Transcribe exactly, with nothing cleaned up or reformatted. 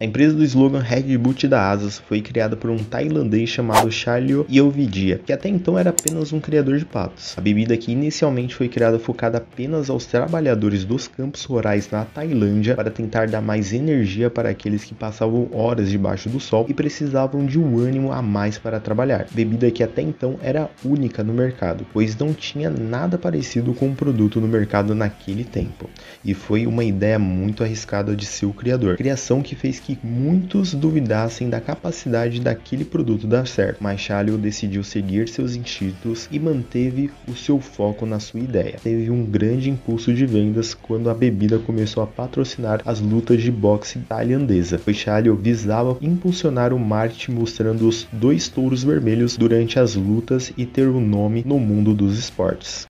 A empresa do slogan Red Bull te dá asas foi criada por um tailandês chamado Chalio Yeovidia, que até então era apenas um criador de patos. A bebida que inicialmente foi criada focada apenas aos trabalhadores dos campos rurais na Tailândia para tentar dar mais energia para aqueles que passavam horas debaixo do sol e precisavam de um ânimo a mais para trabalhar. Bebida que até então era única no mercado, pois não tinha nada parecido com um produto no mercado naquele tempo. E foi uma ideia muito arriscada de seu criador, criação que fez que muitos duvidassem da capacidade daquele produto dar certo, mas Chalio decidiu seguir seus instintos e manteve o seu foco na sua ideia. Teve um grande impulso de vendas quando a bebida começou a patrocinar as lutas de boxe tailandesa, pois Chalio visava impulsionar o marketing mostrando os dois touros vermelhos durante as lutas e ter um nome no mundo dos esportes.